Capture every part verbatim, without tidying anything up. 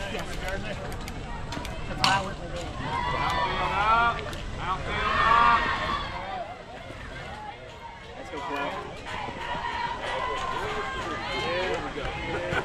Yes. That's why I went with it. Outfield up. Outfield up. Let's go, Clay. There we go.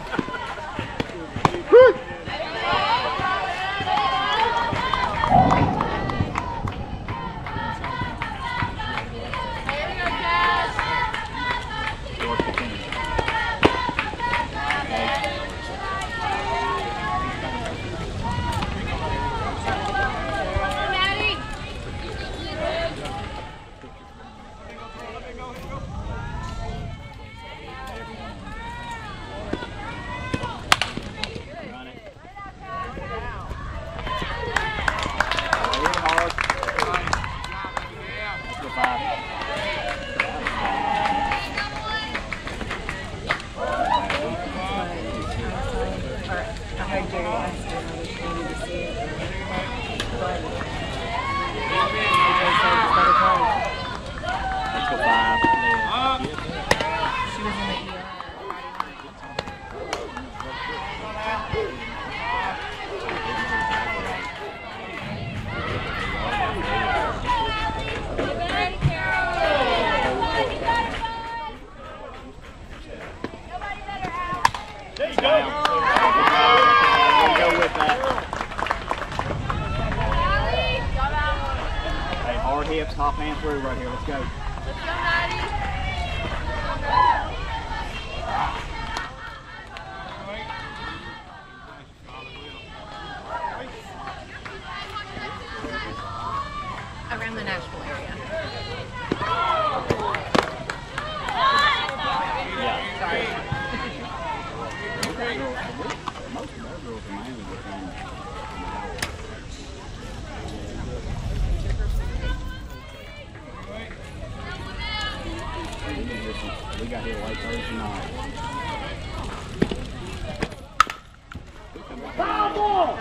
Top hand through right here. Let's go. Let's go, Maddie. Around the Nashville area. Yeah. Sorry. Most of our girls in Miami within we got here late Thursday night. Foul ball!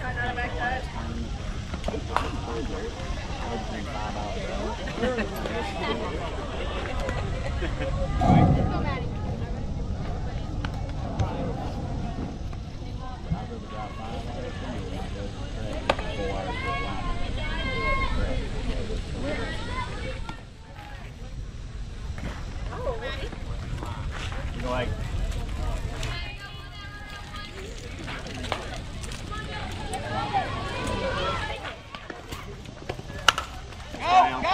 Like Go, go!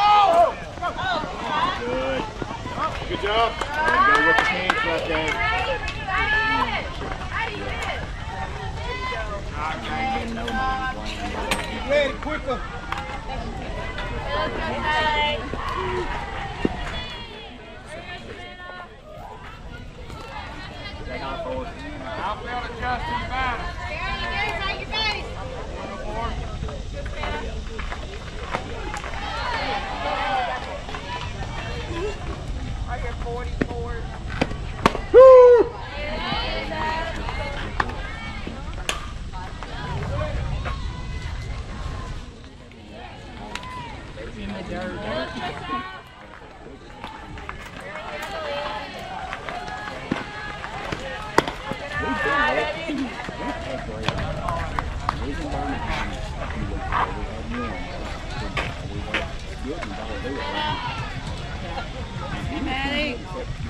good. Good job. Go with the hands right there. No mind playing. Ready, quicker. Take on forward. Outfield adjusting back. Right here, forty-four. Woo! In the dirt. Maddie.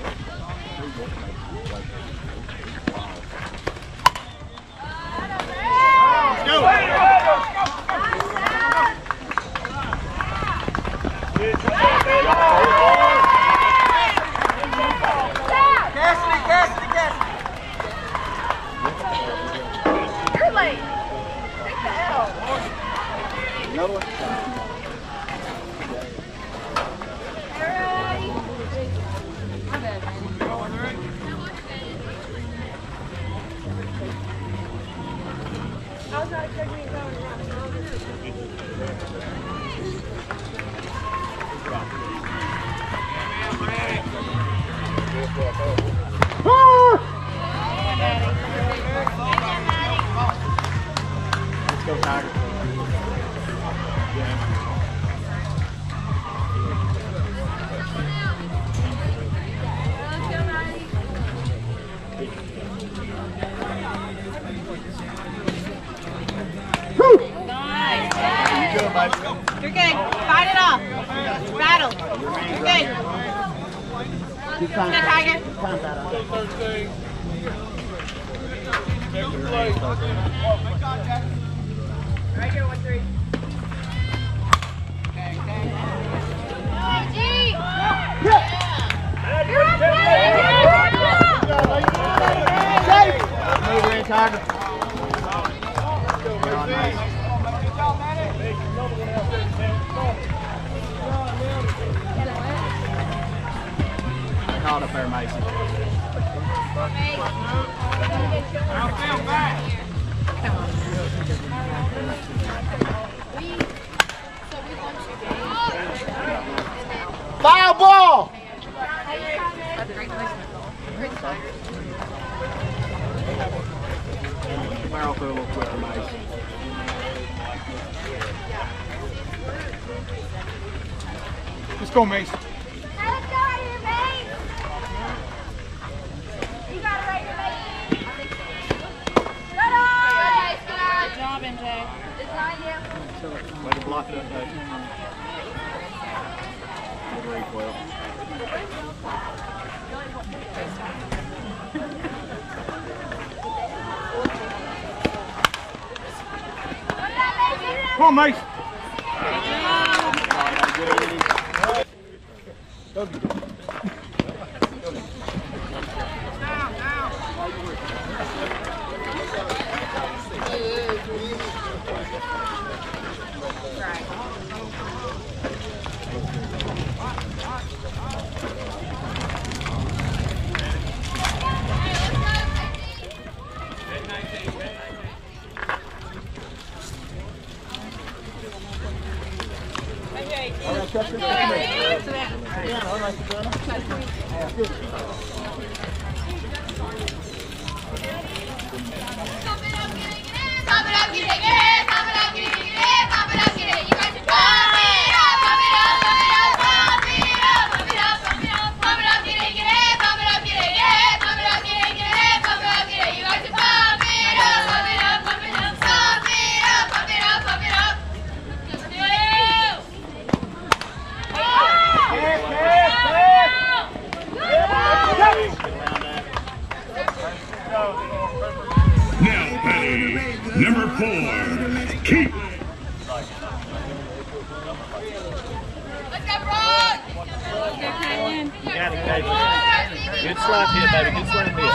Cassidy, Cassidy, Cassidy. You're late. Take the L. Another one. My bad, man. I was not expecting you going around. Let's go, Tiger. Let's go, Maddie. You're good. Fight it off. Battle. You're good. Good time. Good, Tiger. Time battle. Right here, one, three. Move in, Tiger. Called up there, Mason. Outfield back. Foul ball! Barrel through a little quicker, Mason. Let's go, Mason. Way to block it up, Dave. Good recoil. Come on, Mason. Now batting, number four, Keith. Let's go, Brock! You got it, baby. Good slap hit, baby. Good slap hit.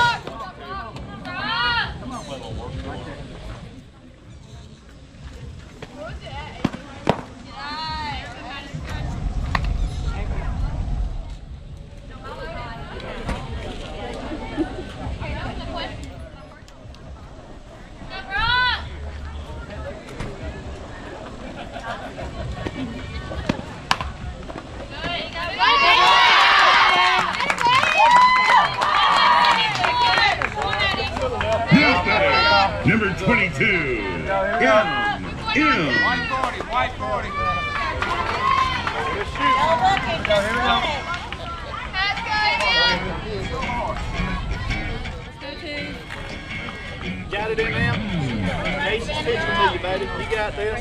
Number twenty-two, M. M. White forty, white forty. Got it in now? Casey's pitching to you, baby. You got this.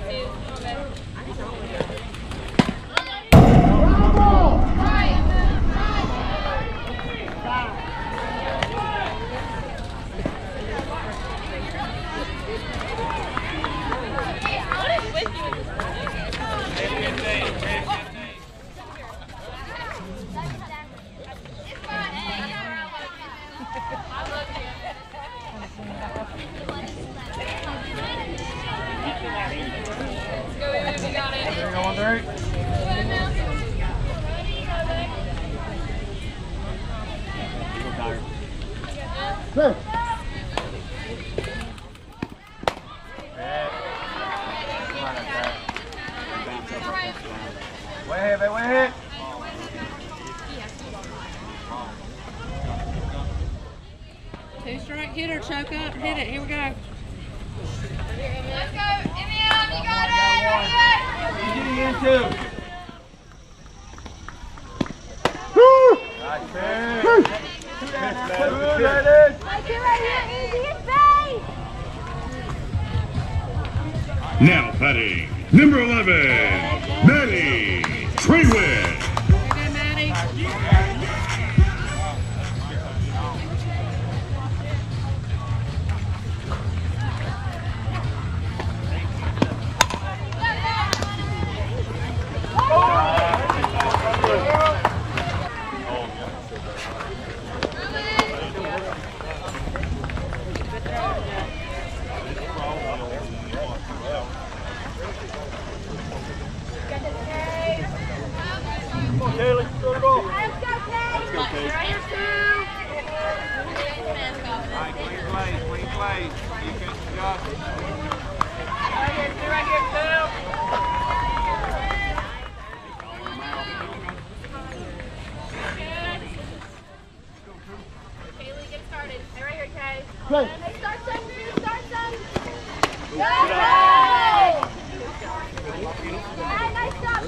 Hey. Way ahead, way ahead. Two strike hitter, choke up, hit it. Here we go. Let's go, Emil, you got it! He's getting into. Woo! Nice pitch. Woo! Now batting, Number eleven, Maddie Trainwick. Okay, Maddie. Kaylee, throw it off. Let's go, Kay. Let's go, Kay. Right here, two. All right, clean play, clean play. Defense job. Right here, two, right here, two. Kaylee, get started. Hey, right here, Kay. Play. Hey, start some, dude. Start some. Go, Kay! Yeah, nice job.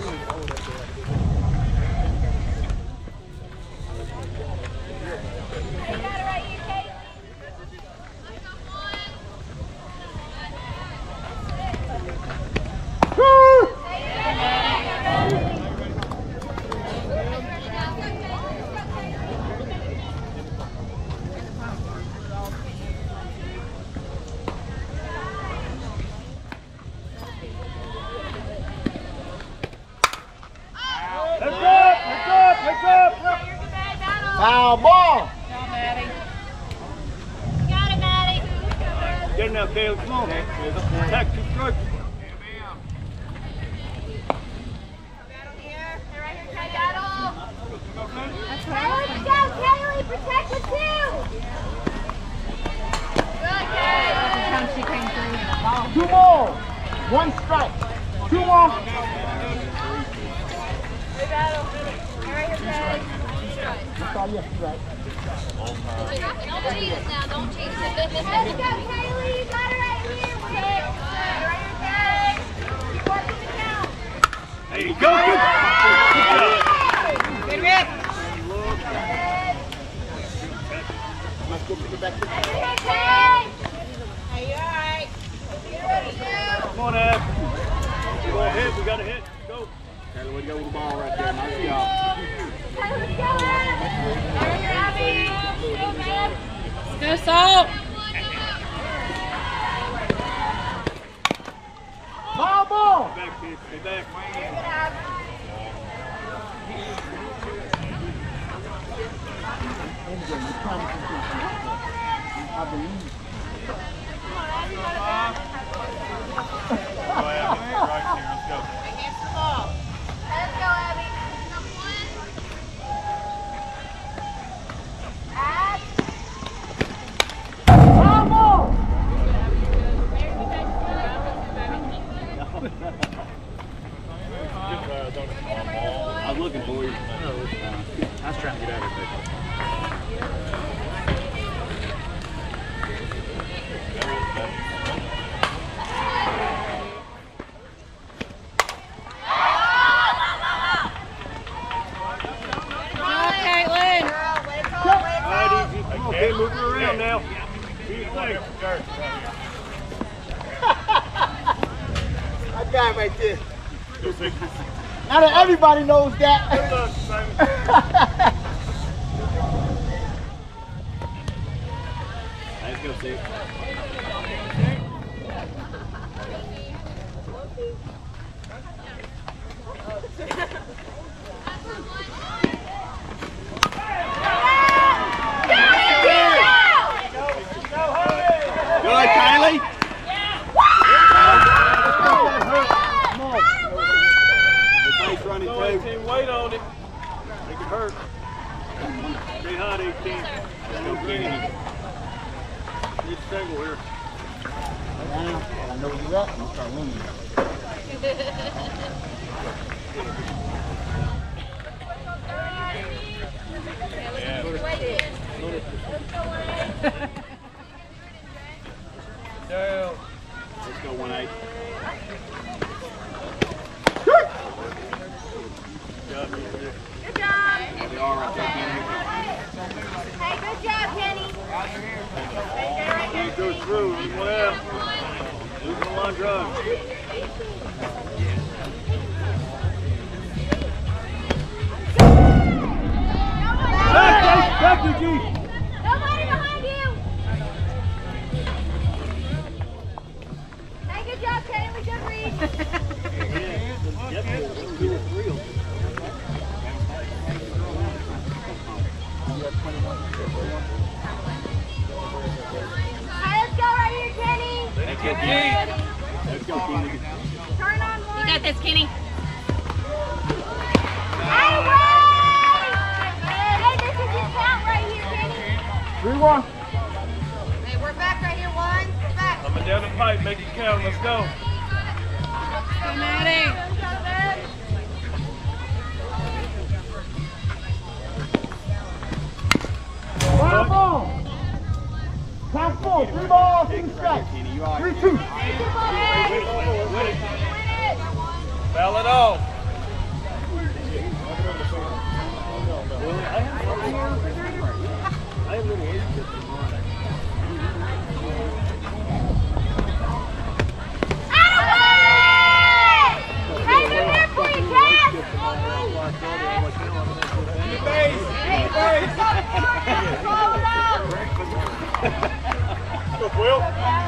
You got it right here, Kay. Let's up, let's up, let's up. You're good, battle. Foul ball. Go, Maddie. You got it, Maddie. Get it now, Kaylee, come on. Attack, two strikes. Battle here. Hey, right here, Kay. Battle. That's Hey, right. let's go, Kaylee. Protect the two. Good, Kay. Sometimes she came through with the ball. Two more. One strike. Two more. Hey, battle. Hey, right here, Kay. Oh, yes, right. Don't cheat us now. Don't cheat us. Let's go, Kaylee. You got it right here. Hey, right here, Kay. Keep working the count. There you go. Good. Good job. Good, Rick. Let's go pick it back. Right here, Kay. Hey, you all right? Get ready, you. Come on, Ab. Go ahead, we got a hit. Go. Kaylee, way to go with the ball right there. Nice job. Hey, let's go, Ab. Right here, Abby. Go, man. Go, Salt. Foul ball. Back, kid. Stay back. Good, Ab. I believe. Against the ball. Let's go, Abby. Ab. Foul ball. I was looking for you. I was trying to get out of there. Go, Caitlin. Girl, way to go, way to All go. right, easy. Come on, kid. Move her around now. Do your thing. That guy right there. Now that everybody knows Good that. luck, Simon. Let's go, Steve. Good, Kylie. Face running through. eighteen, wait on it. Make it hurt. Stay hot, eighteen. No kidding. Need a single here. I know where you at. I'm gonna start winning. Let's go, one eight. Good job, you there. Good job. They are right there, Hey, good job, Kenny. Kenny. You go through. You went out. Go on, drive. Back, back, back, G. Nobody behind you! Hey, good job, Kenny. We good read. Hey, let's go right here, Kenny. Let's go, Kenny. Let's go, Kenny. Turn on one. You got this, Kenny. Hey, wait! Hey, this is your count right here, Kenny. three one. Hey, we're back right here. One. Back. Coming down the pipe, make it count. Let's go. Come at it. Five ball. Count four. Three balls, three strikes. Three two. Foul it off. Hey, they're there for you, Cass! Go, Will.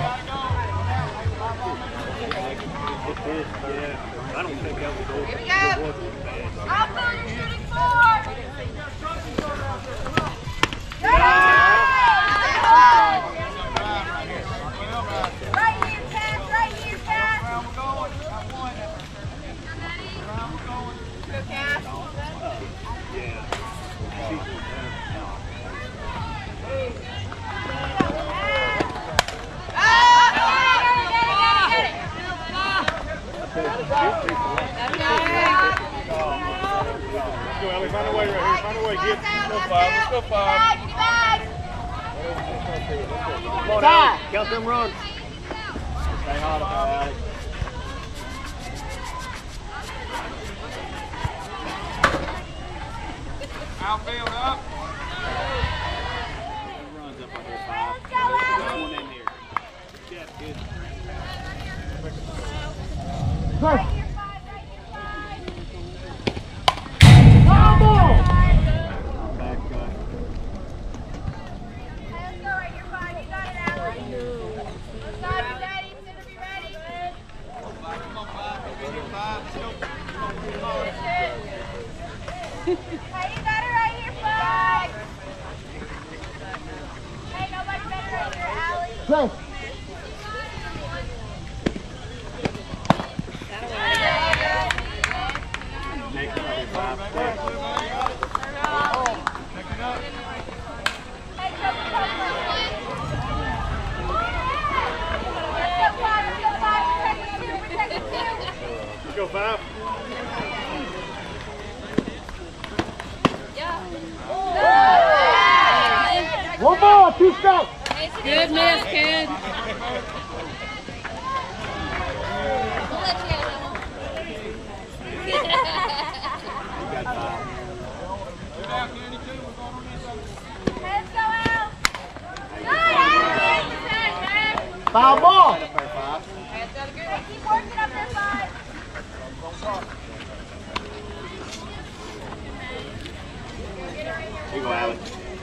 I don't think that was over. Here we go. I'll fill your shooting four! Right here, Cass! Right here, Cass! Go, Cass. Let's go, Ellie. Find a way right here. Find a way. Get. Let's go five. Let's go five. Come on, Allie. Count them runs. Stay hot up there, Allie. Outfield up. Runs up right here, five. Let's go, Allie! One in here. Yeah, good. Right here, five! Right here, five! Five ball. Back, guy. Hey, let's go right here, five. You got it, Allie. Let's go, be ready. Center, be ready. Come on, five. Go get five. Let's go. Hey, you got it right here, five. Hey, nobody better right here, Allie. Play. Next, right here, five. Hey, Coach, Coach. Let's go, five. Let's go, five. Protect the two. Protect the two. Let's go five. One ball, two strikes. Good miss, kid. We'll let you have that one. You got five. Let's go out. Good, Foul ball. Up there, five. Hey, keep working up there, five. Here you go, Allie.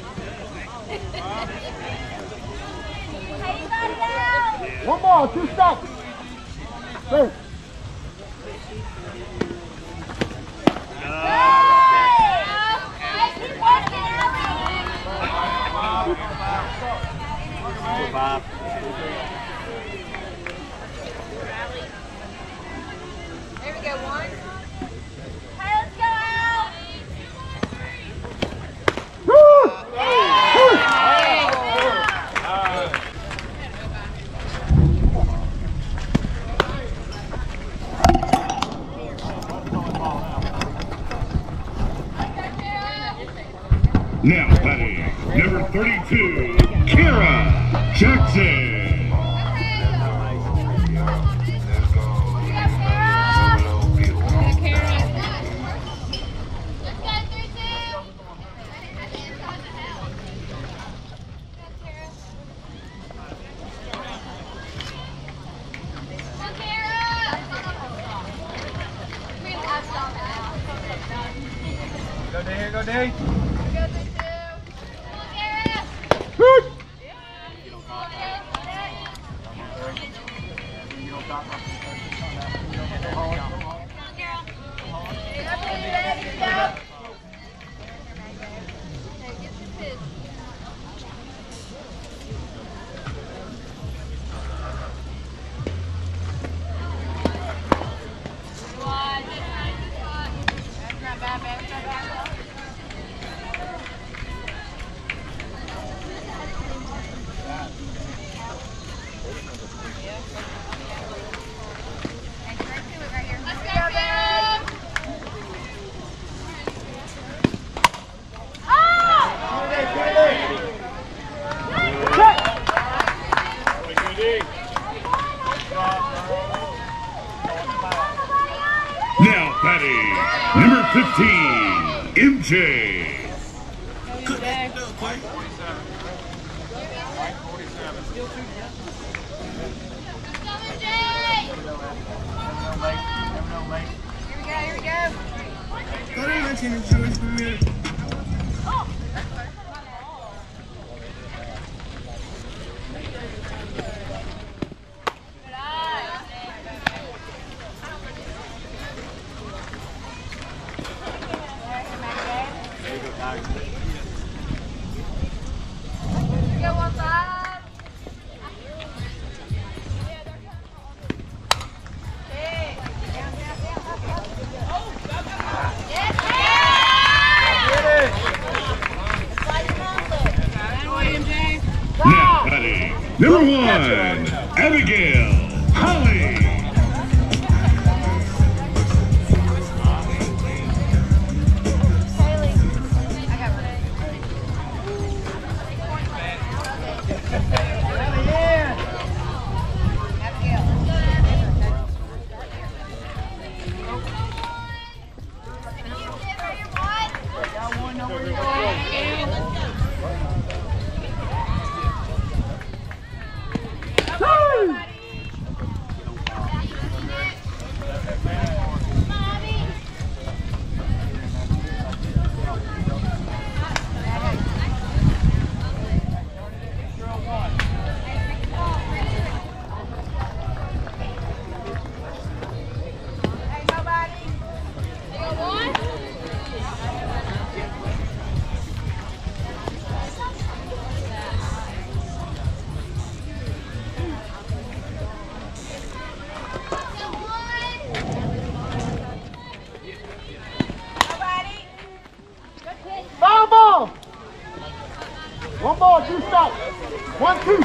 Hey, you got it out. One ball, two strikes. Play. Hey, keep working, Allie. Go five. There we go, one. Hey, let's go out. Woo! Now batting, number thirty-two, Kara Jackson. D. Good. Now batting, number fifteen, M J. Now batting, number one, Abigail Holly. Foul ball. One ball, two strikes. One, two.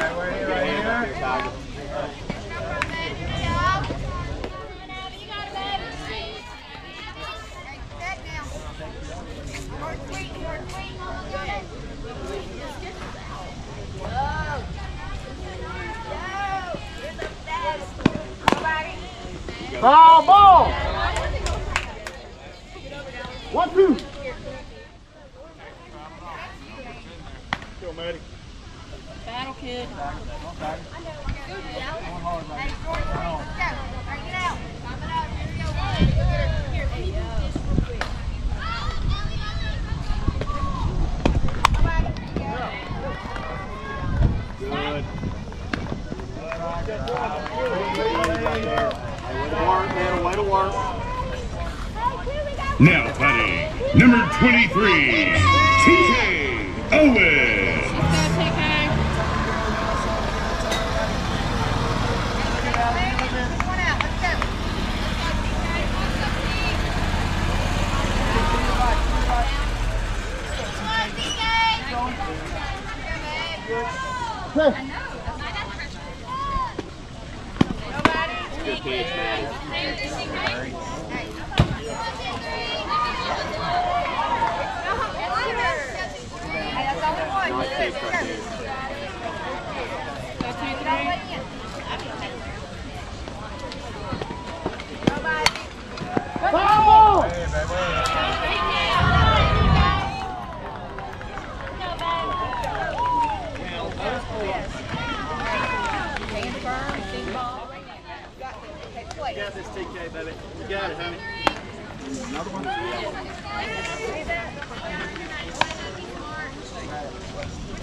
Foul ball. One, two. Go, Maddie. Battle kid. Good. Way to work. Now batting, number twenty-three, T K Owens. Play. Good catch, Maddie. Nice catch right there. Foul ball. You got this, T K, baby. You got it, honey. Another one?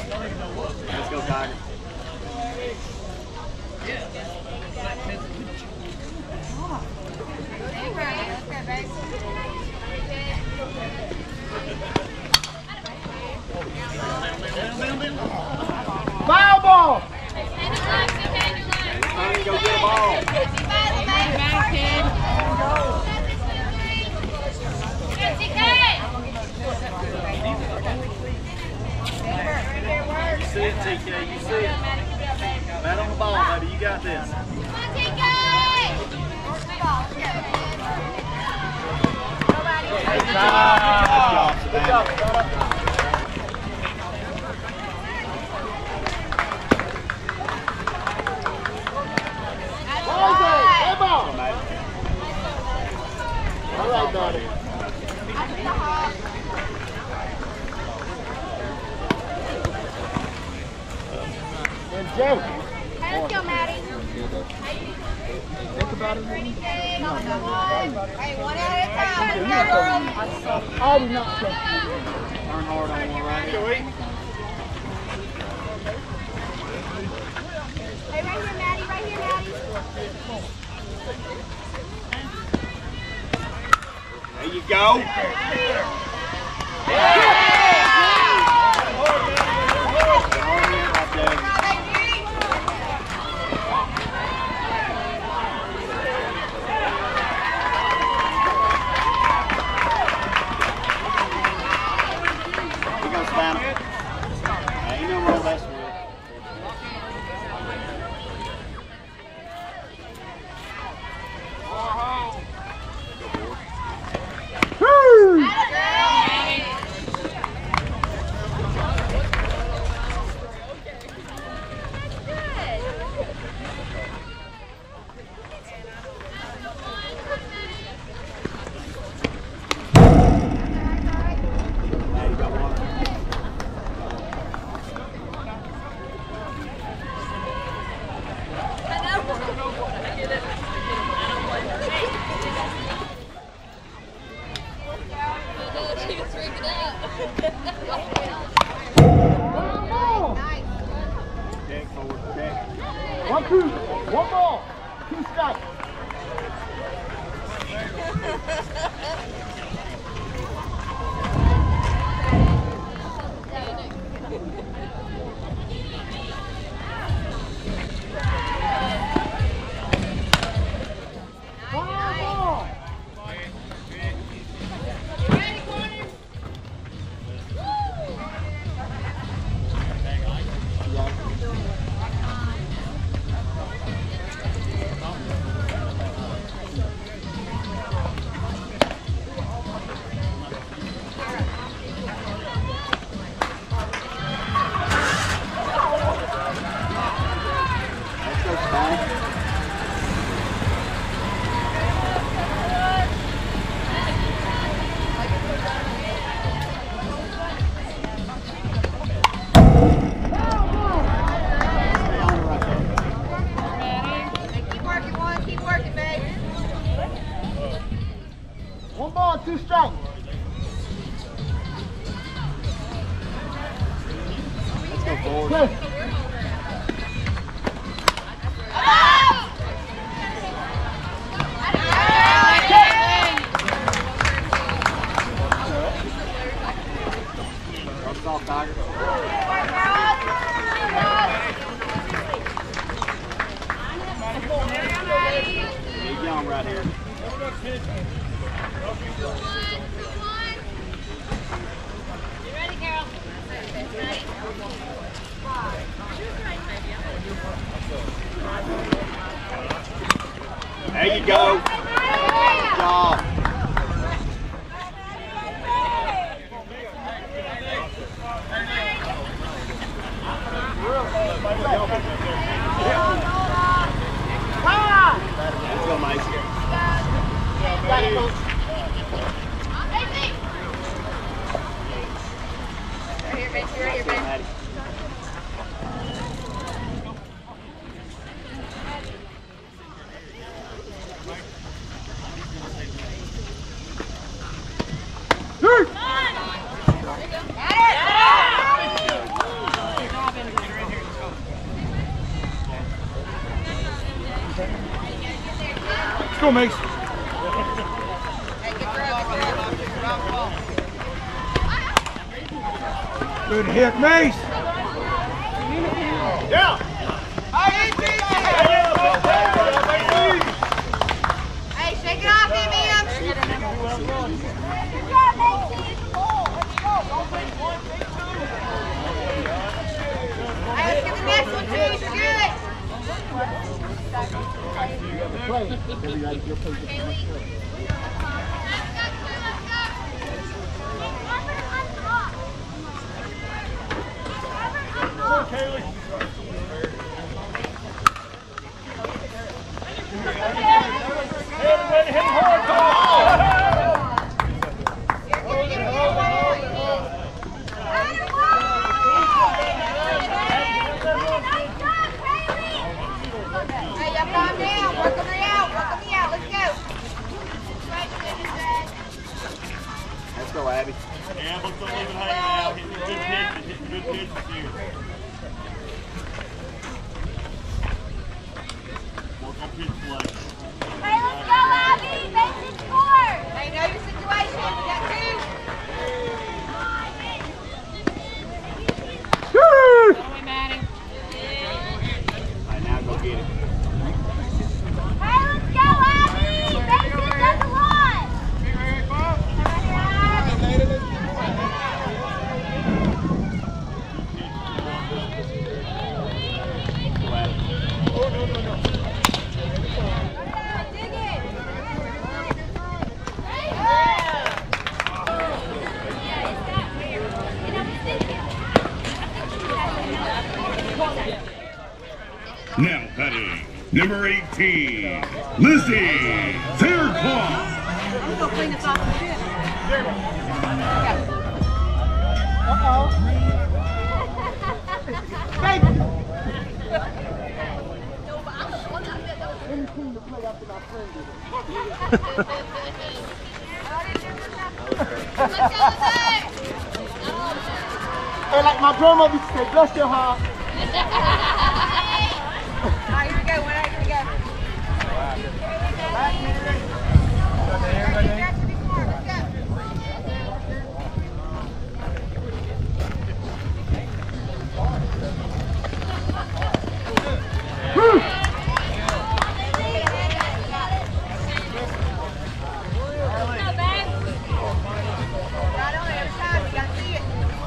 Let's go, Tiger. Foul ball. Tony, go get a ball. You see it, T K. You see it. Bat on the ball, baby. You got this. Good job, Savannah. All right, buddy. And Joe. Hey, let's go, Maddie. Think about it. Hey, one at a time. Let's go, girl. I do not trust you. Turn hard on one right here. Hey, right here, Maddie. Right here, Maddie. There you go. Here goes Savannah. Ain't no real best with it. Check forward, check. One, two, one ball, two strikes. One ball, two strikes. Let's go forward. Play. Runs off, Tiger. Big young right here. You ready, Carol? There you go. Good job. Let's go, Mike. Right here, Benji. Right here, Let's go, Benji. Maddie. Let's go, Mace. Good hit, Mace. Yeah. Hey, shake it off, M M. Hey, let's get the next one, too. You're good. Everybody hit hard. Hey, y'all calm down. Work them out. Work them out. Let's go. Let's go, Abby. Yeah, let's don't leave it hanging out. Hit the good pitches. Hit the good pitches here. Work on pitch play. Hey, let's go, Abby. Make it score. Hey, know your situation. You got two. Woo! Go away, Maddie. All right, now go get it. Hey, let's go, Abby. Make it does a lot. Dig it. Now batting, number eighteen, Lizzie Faircloth. I'm going to clean this off the shit. Hey, like my grandmother used to say, bless your heart. All right, here we go. One out, here we go. Right on every time. You got to see it.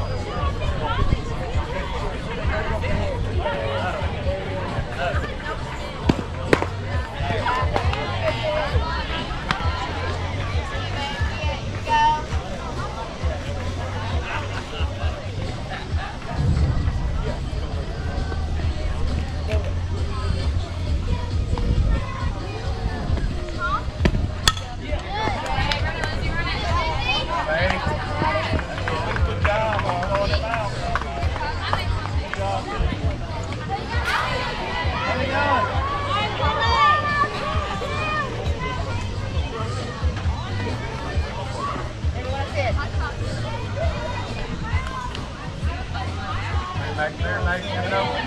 Back there, nice, give it over.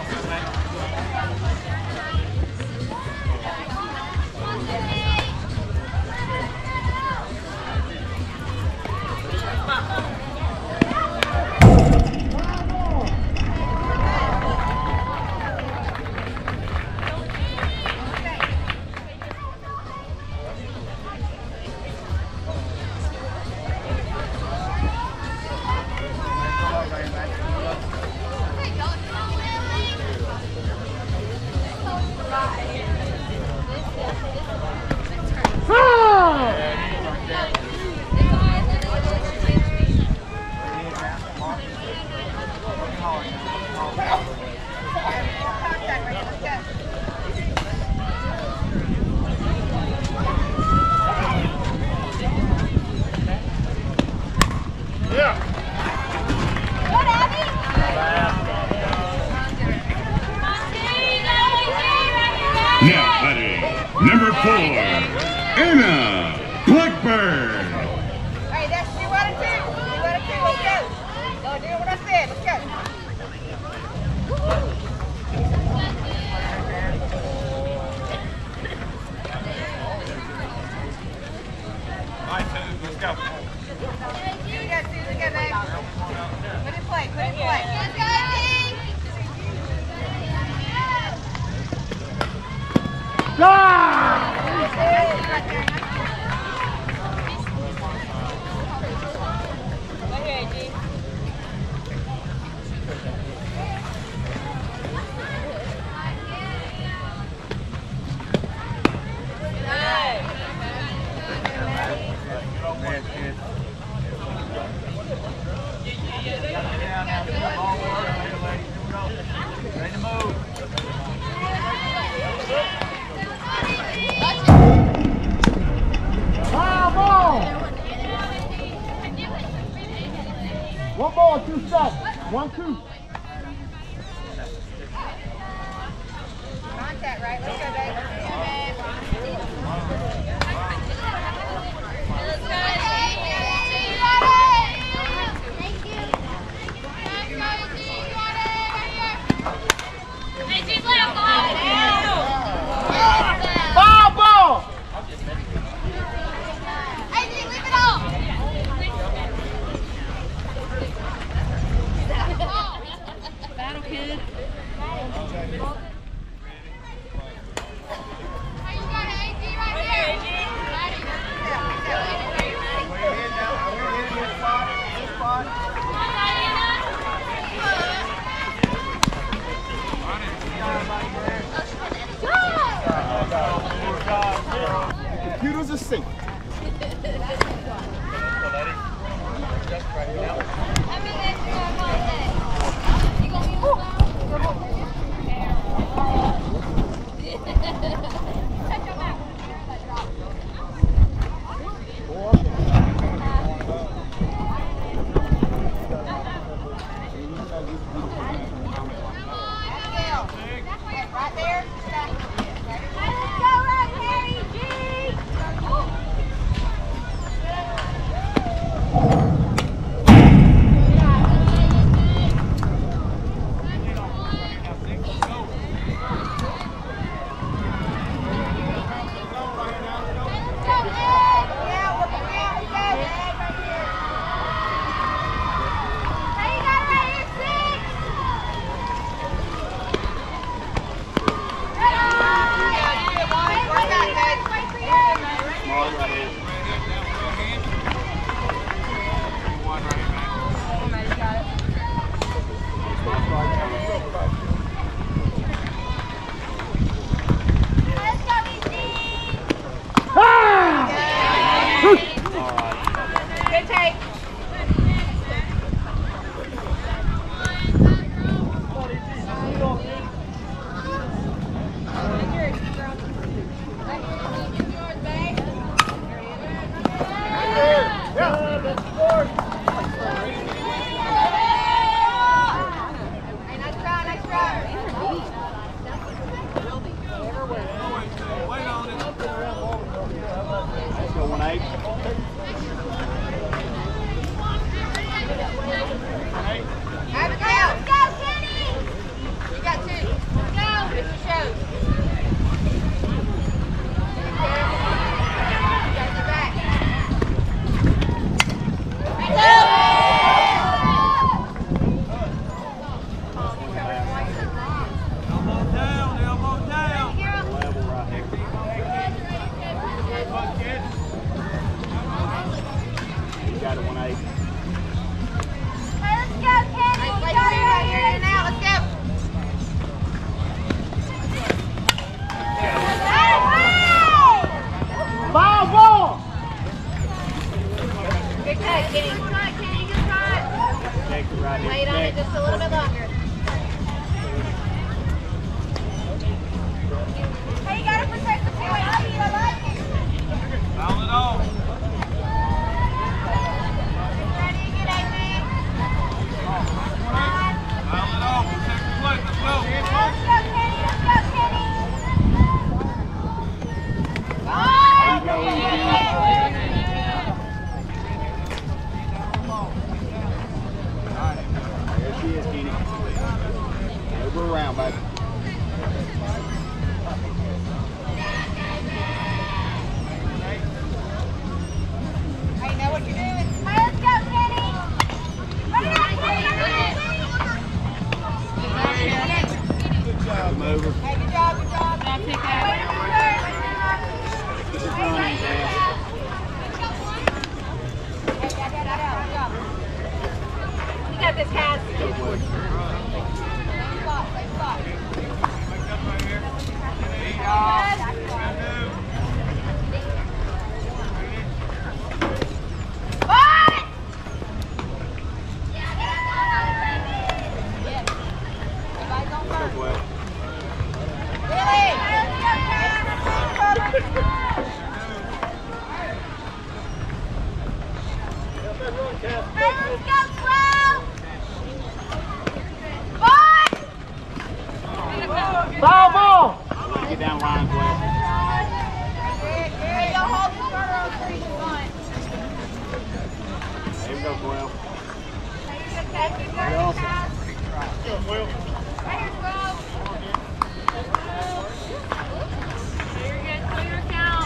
Now batting, number four, Anna Blackburn. Hey, that's you want it too. You want it too. Let's go. Go do what I said. Let's go. One ball, two steps. One, two. Contact, right? Let's go, babe. Foul ball. Battle kid. Computers are safe. Right there. Foul ball. Get down line, Glenn. Hey, don't hold the starter on three. One. There we go, Glenn. Good, Will. Right here, Will. Clear again, clear count.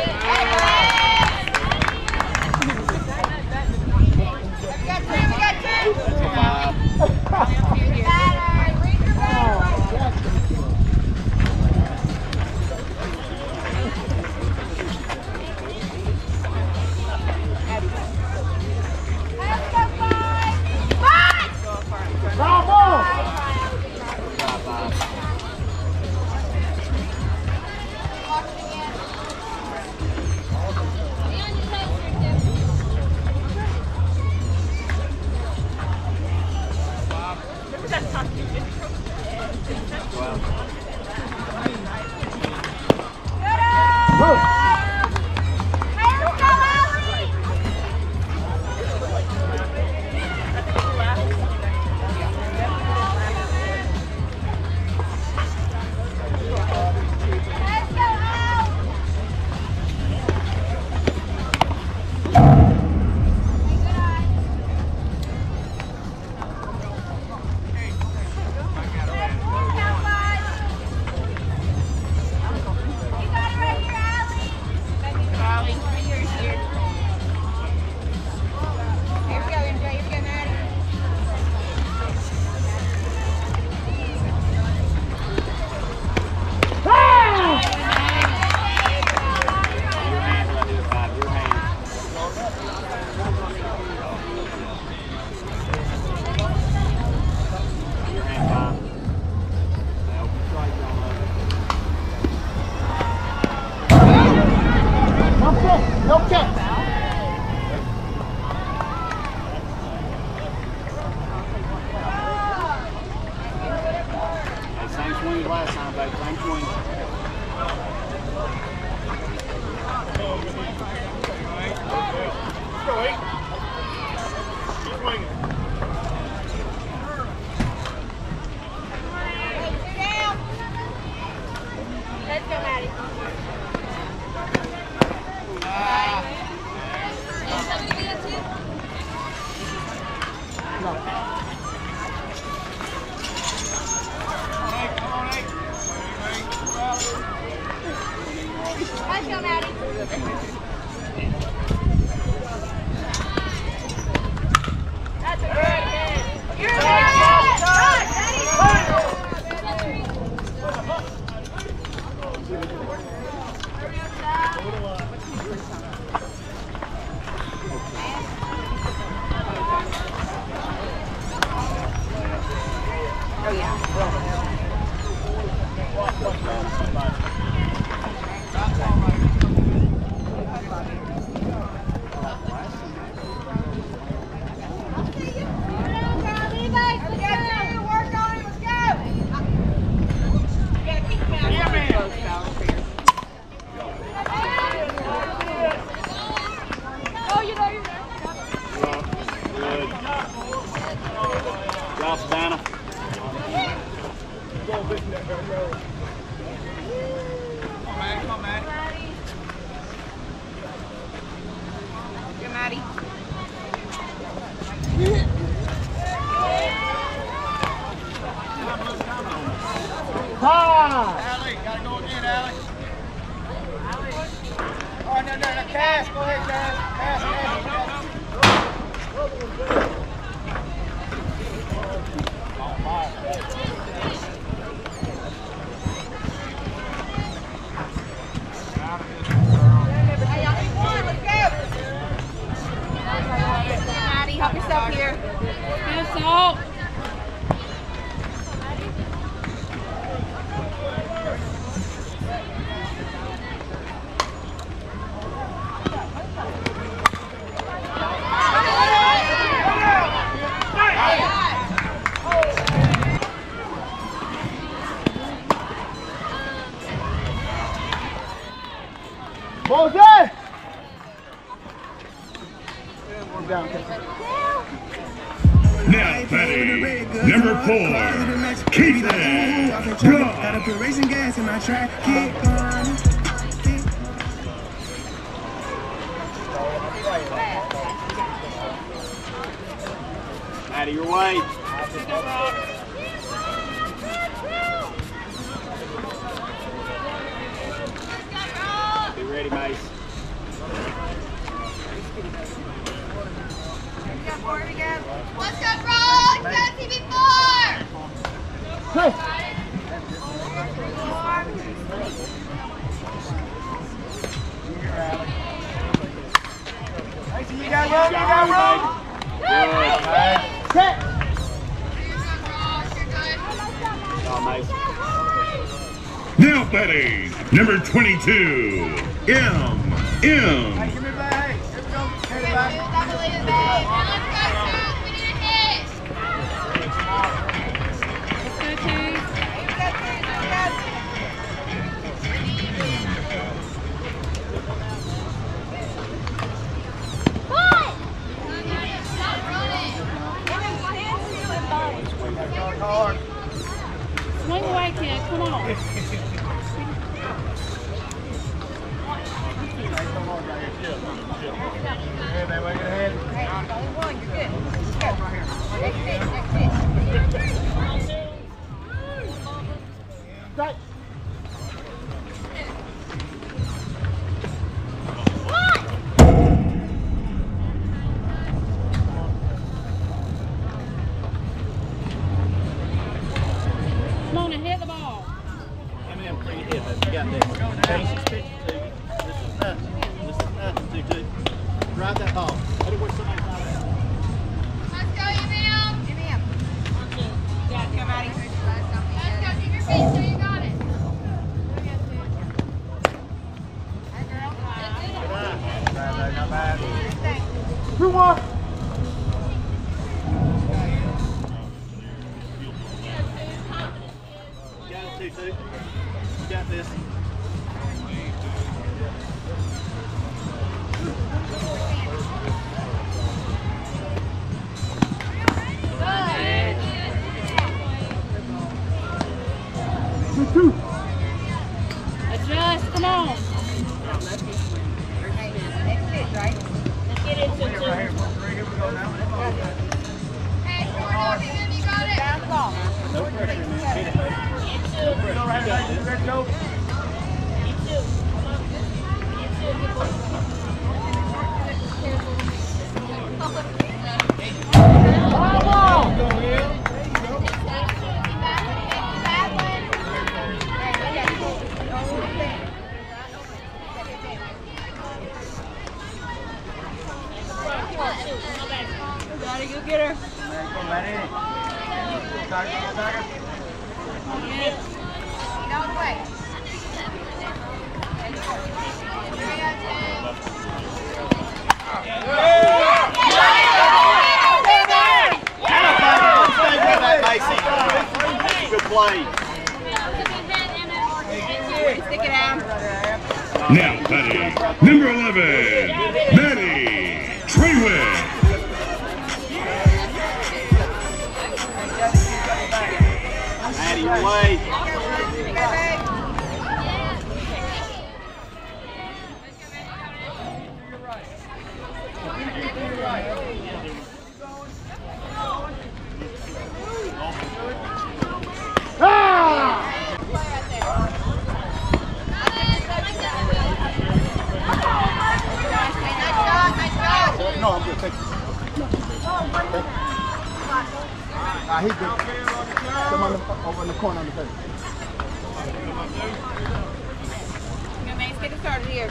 We got two. Ball. Moses! Now batting, number four, Keithley Brock. Gotta put racing gas in my track. Keep going. Out of your way. Be ready, Mace. Let's go, Brock! Go, T V four! Hey! You got room, you got room. Good. Set! Oh, Mace. Now batting, number twenty-two, M. M. Let's go, Swing away, kid. Come on. Right. Come on and hit the ball. Come in, bring it in, baby. You got this. Change this picture to you. This is nothing. This is nothing. Two, two. Drive that ball. Hit it where somebody's not at. Let's go, Emil. Emil. Yeah, come out. Let's go, keep your feet so you got it. Two more. You got it, two, two. You got this. Two, two. Adjust, come on. Next pitch, right? Let's get into it. Hey, four nothing, then you got it. Down the ball. No pressure, man. Hit it. Into. No pressure. You got this. Let's go. Into. Gotta go get her. Get out of the way. Stay with that, Macy. That's a good play. Stick it out. Now batting, number eleven, Maddie Trawick. Out of your way. No, I'm good. Thank you. Ah, he's good. Come on, over in the corner on the table. Good, Mace, get it started here.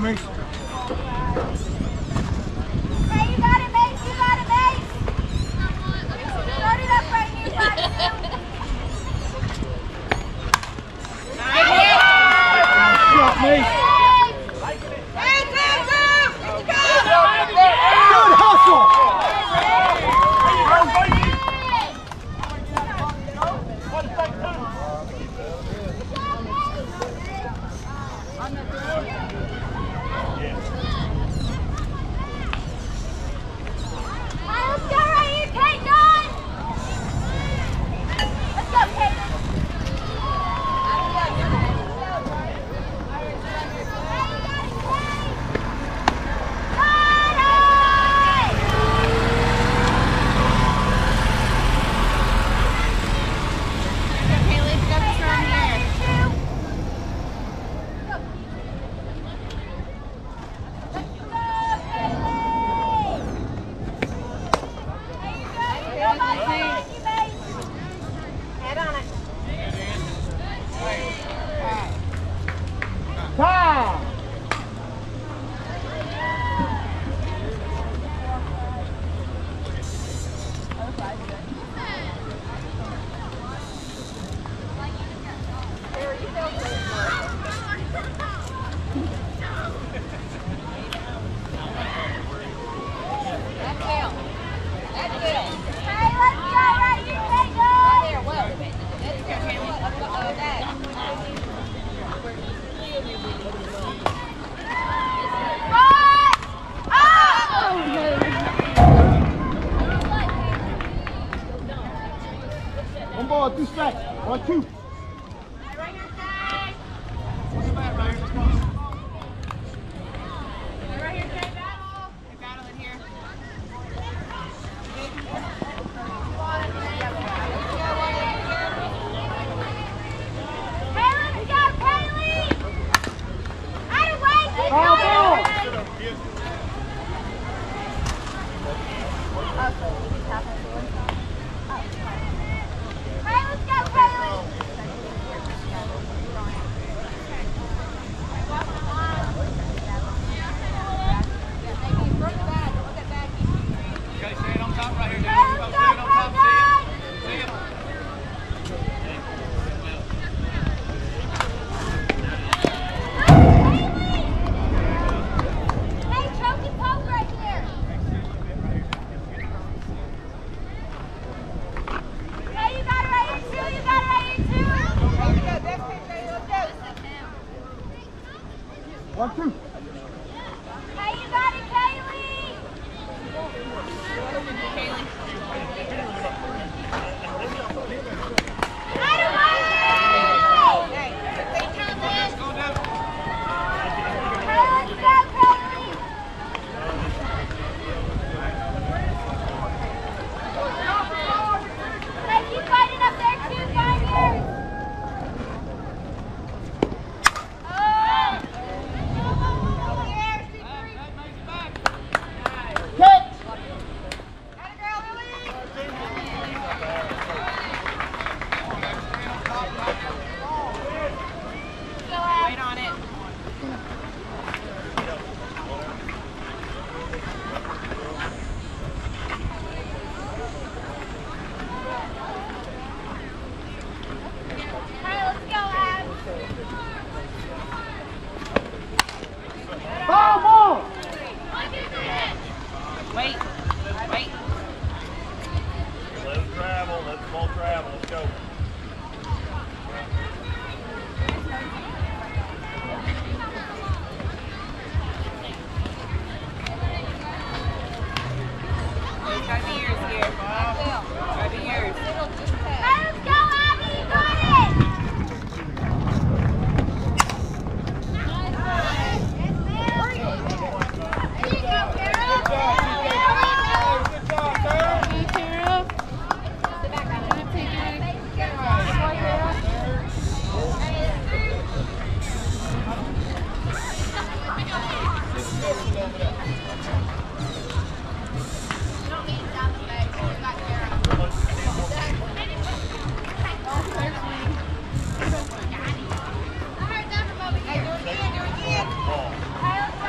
Mace. Hey, you got it, Mace. You got it, Mace. Start it up right here, buddy. Shot, Mace. Hey, Tim, Tim! Let's go! Good hustle. Let's go right here, Kate, John. Let's go, Kate. Head on it. Time. Hey, let's go right here, Kate, John. Right. One ball, two strikes. One, two. Right here, Kate. Right here, Kate, battle. Battle in here. Hey, let's go, Kaylee. Out of way, keep Foul going. ball. Hey, let's go, Kaylee. Okay, stand on top right here. Hey, let's go, Kaylee. Hey, choke and poke right there. Hey, you got it right here too. You got it right here too. Let's go. Next pitch, ready? Let's go. One, two. Hey, you got it, Kaylee. Out of way. Hey, take time, man. Hey, let's go, Kaylee. Hey, keep fighting up there too, five years. Oh. Yeah, see three. Catch. Atta girl, Lily. Wait on it. Hey, let's go, Ab. Foul ball. Wait. Wait. Let it travel. Let the ball travel. Let's go. Gotta be yours here. Gotta be yours. Hey, let's go, Abby. You got it. There you go, Carol. Good job, Carol. Hey, let's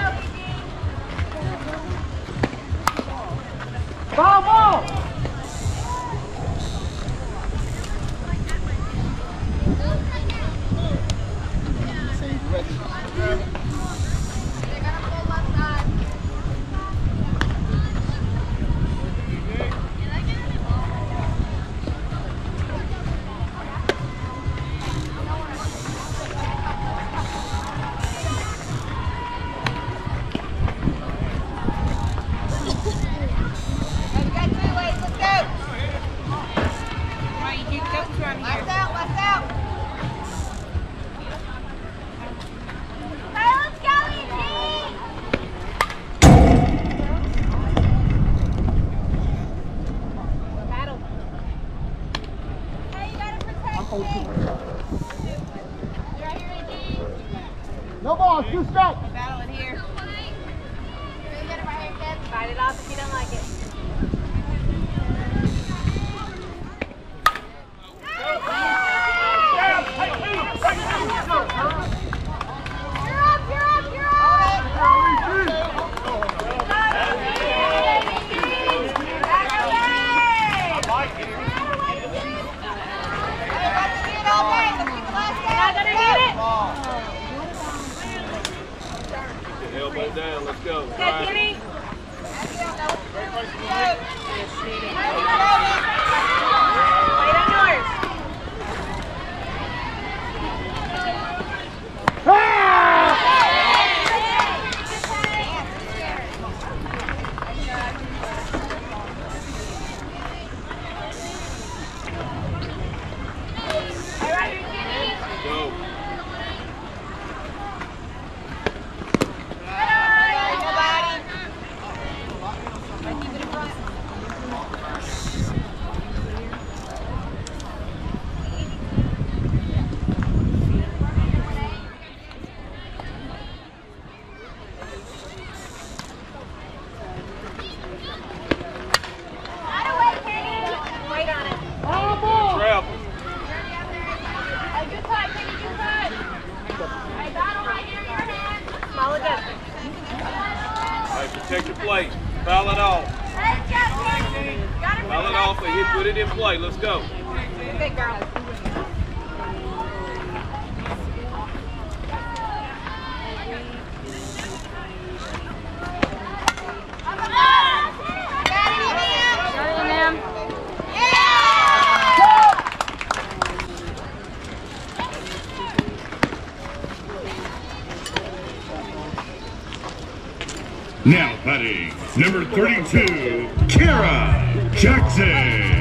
down. Let's go. Okay, Kenny. Wait on yours. Protect your plate. Foul it off. Foul it off and hit, put it in play. Let's go. Good girl. Now batting, number thirty-two, Kara Jackson.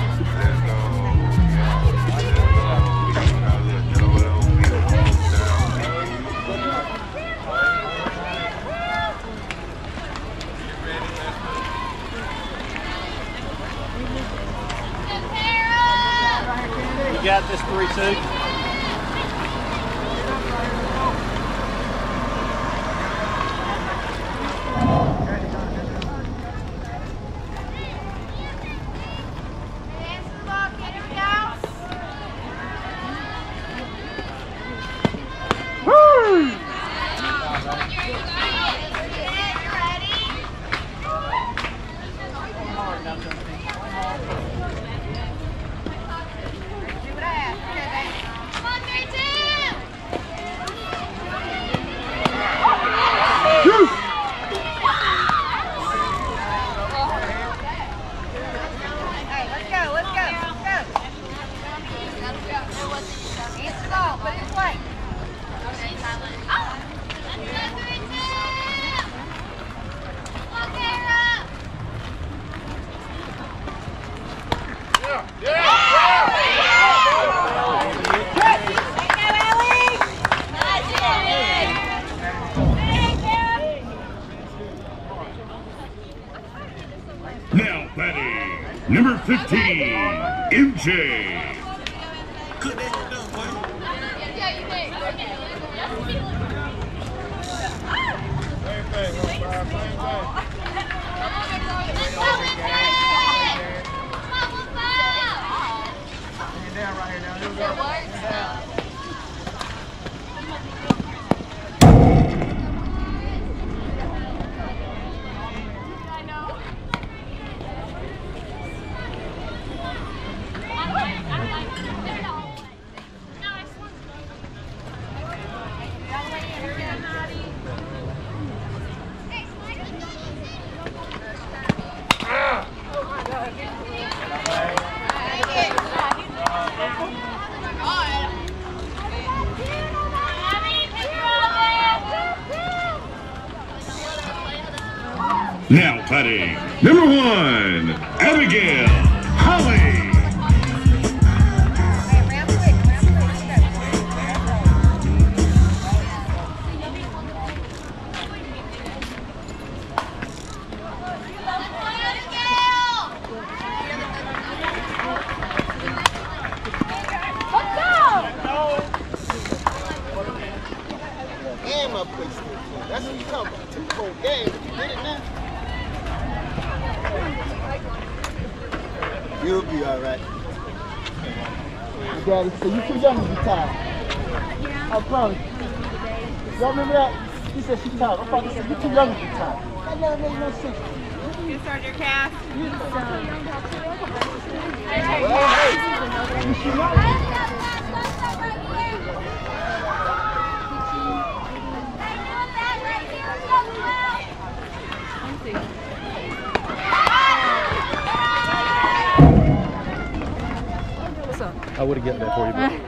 You got this three two. Now batting, number fifteen, M J. Now batting, number one, Abigail Holly. And my place. That's what you talking about. Two-fold game. You did it now. You'll be all right. Daddy, so you too young to be tired. I promise. Y'all remember that? He said she's tired. My father said, you're too young to be tired. That never made no sense. You start your cast. Well, hey, you should know. Right here. I would have gotten that for you, but.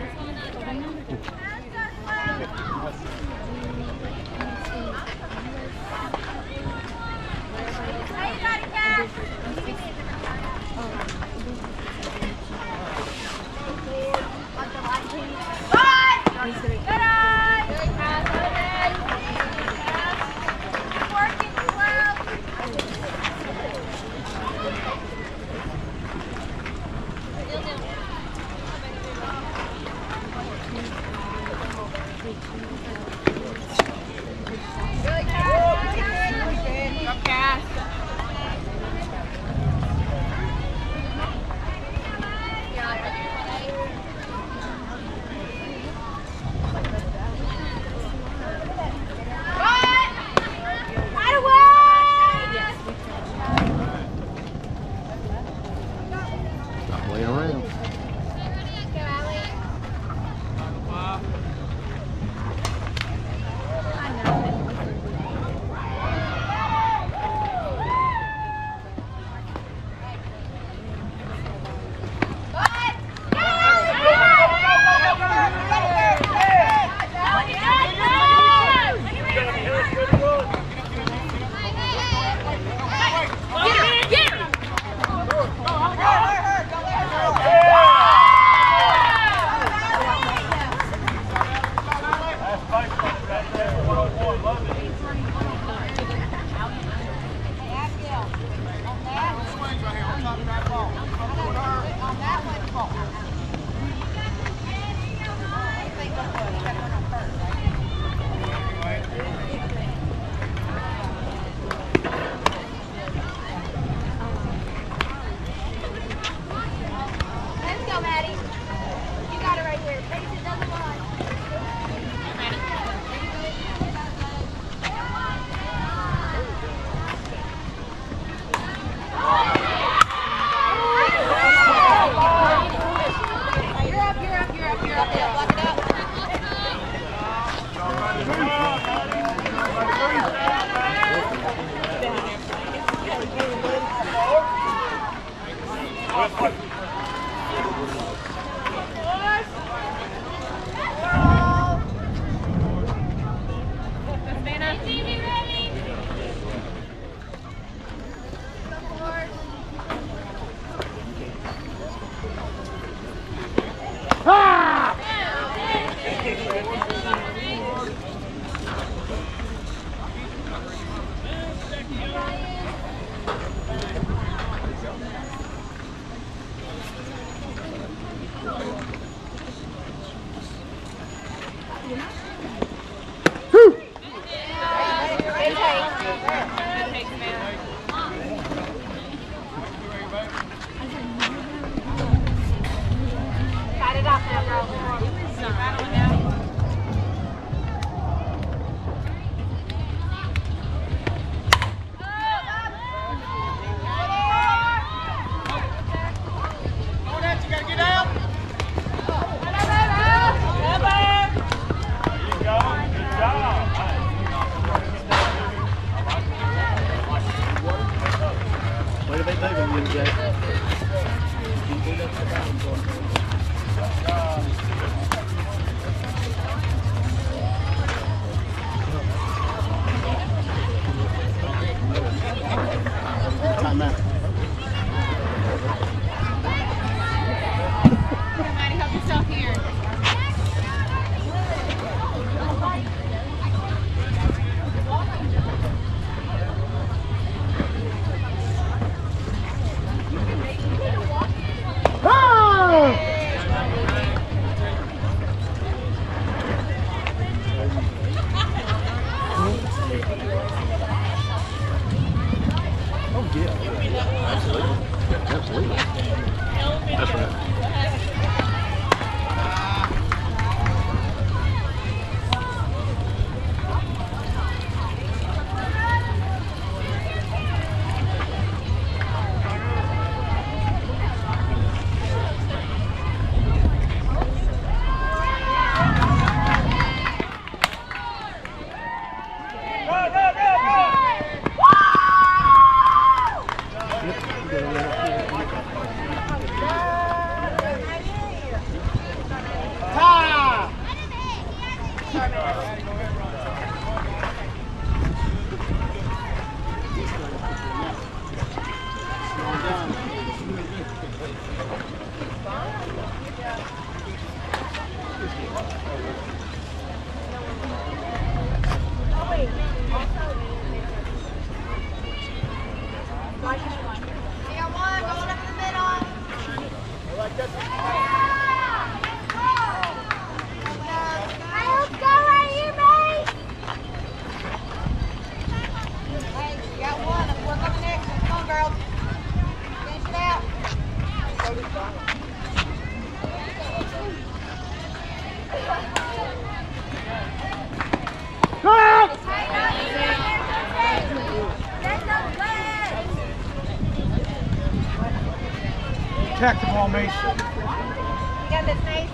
Attack the ball, Mace. You got this, Mace?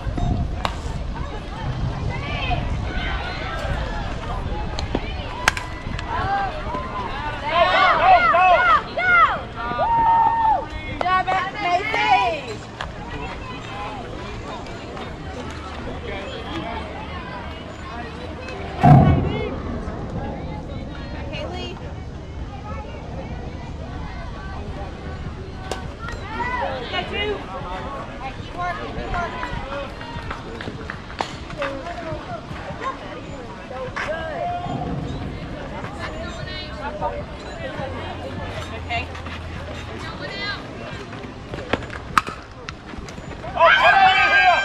Good job, Macy! Haley. Got you. Hey, keep working, keep working. Okay. Oh, get out of here!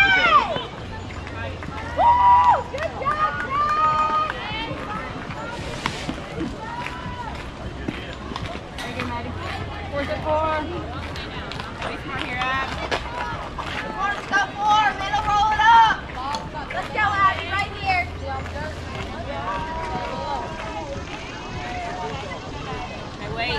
Woo! Good job, John! Very good, Maddie. Four's at four. Way smart here, Ab. Four, let's go four. Middle, roll it up. Let's go, Abby, right here. Okay, wait.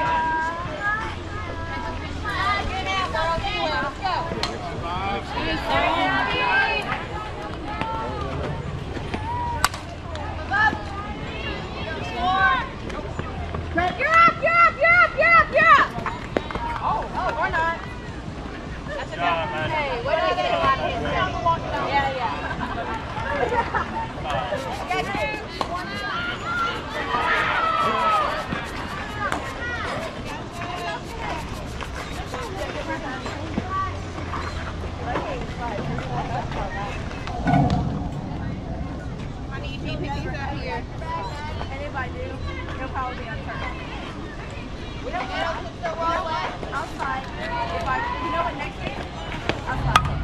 Good now, girl. Let's go. Good, Abby. You're up, you're up, you're up, you're up, you're up! Oh, oh, we're not. That's okay. Job, man. Hey, what do we get out of here? Yeah, yeah. I got you. I need you pickies out here. And if I do, he'll probably be on turn. We don't get on the wall outside. If I, you know what, next game? Outside.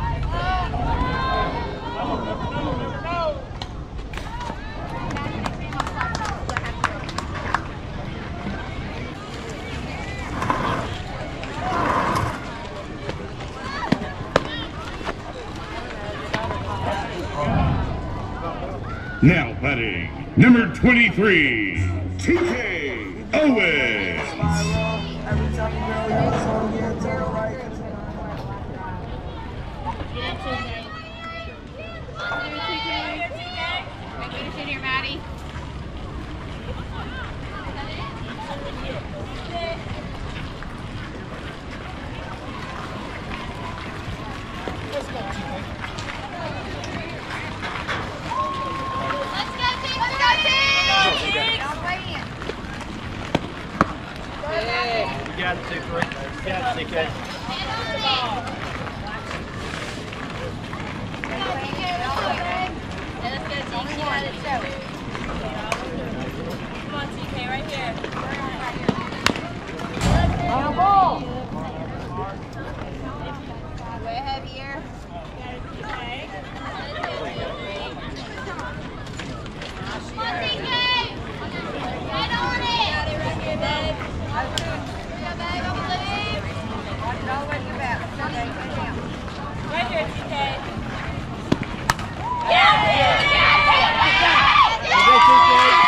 Now batting, number twenty-three, T K Owens. Every time you go, you so get to the right. Make it a shit here, Maddie. Let's go, T K. Let's go, team! Let's go, team! Don't play in. You got it, two, three. You got it, T K. Let's go, team. You got it, too. Come on, T K, right here. On the ball. Way ahead here. Come on, T K! Get on it! Got it right here, babe. Yeah, babe, I believe. Watch it all the way to the back. Okay, put it down. Right here, T K. Yeah, yeah, yeah, yeah, yeah!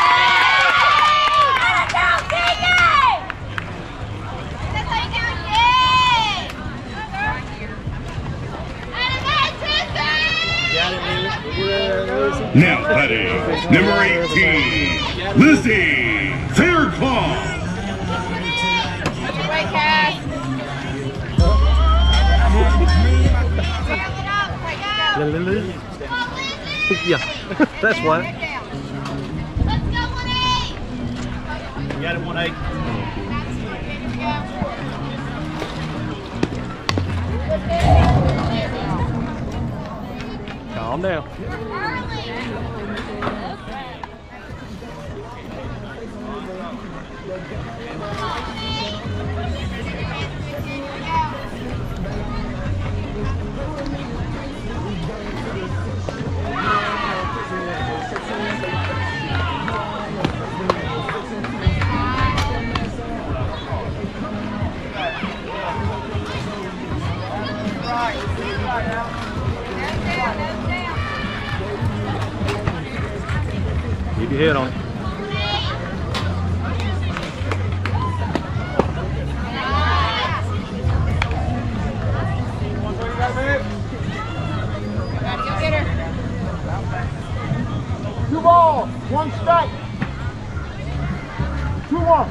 Now batting, number eighteen, Lizzie Faircloth. Way, Cass. Yeah, that's why. Let's go, one eight! You got it, one eight. Calm down. Keep your head on it. ball.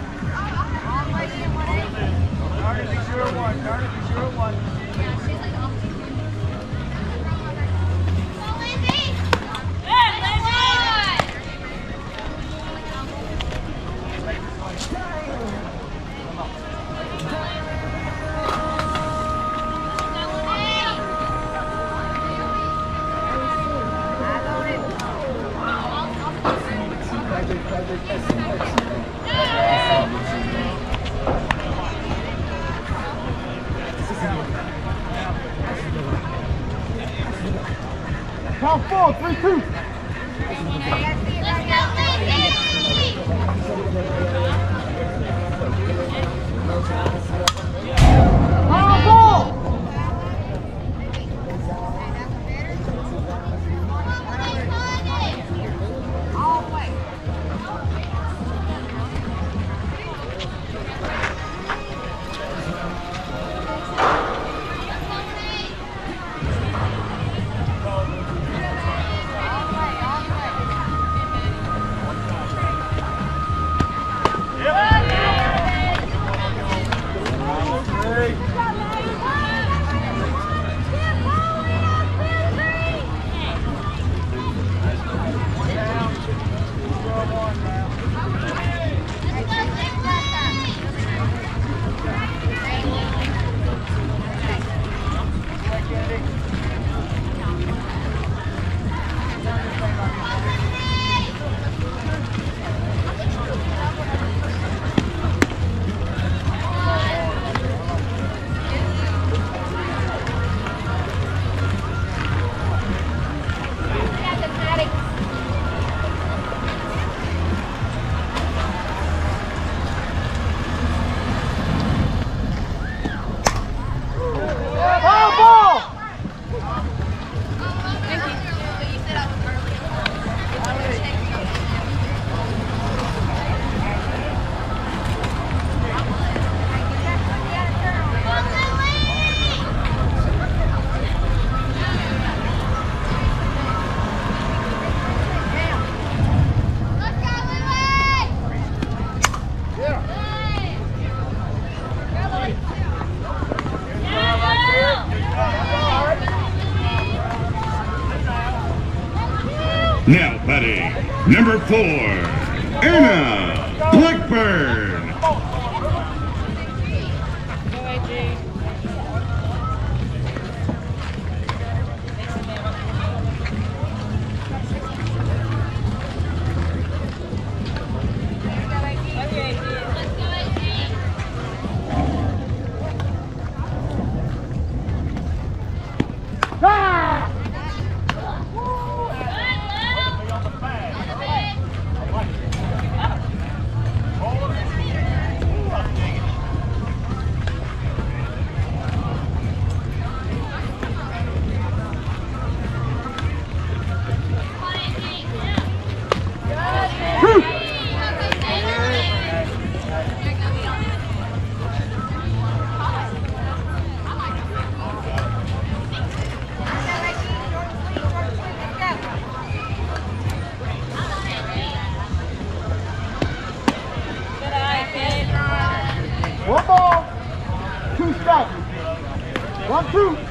Count four, three, two. Foul ball. Now batting, number four, Anna Blackburn. One ball, two strikes. One, two.